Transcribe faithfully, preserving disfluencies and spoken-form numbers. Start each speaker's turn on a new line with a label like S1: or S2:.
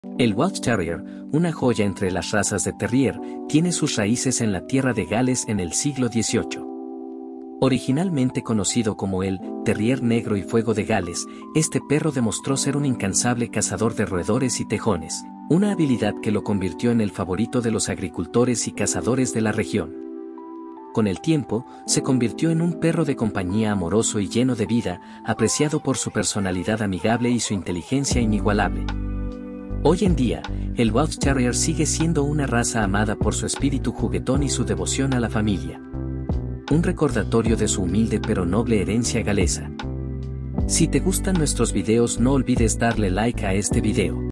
S1: El Welsh Terrier, una joya entre las razas de terrier, tiene sus raíces en la tierra de Gales en el siglo dieciocho. Originalmente conocido como el Terrier Negro y Fuego de Gales, este perro demostró ser un incansable cazador de roedores y tejones, una habilidad que lo convirtió en el favorito de los agricultores y cazadores de la región. Con el tiempo, se convirtió en un perro de compañía amoroso y lleno de vida, apreciado por su personalidad amigable y su inteligencia inigualable. Hoy en día, el Welsh Terrier sigue siendo una raza amada por su espíritu juguetón y su devoción a la familia. Un recordatorio de su humilde pero noble herencia galesa. Si te gustan nuestros videos, no olvides darle like a este video.